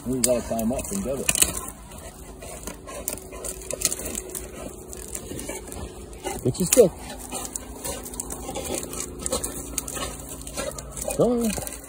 You gotta climb up and get it. Get your stick. Come on.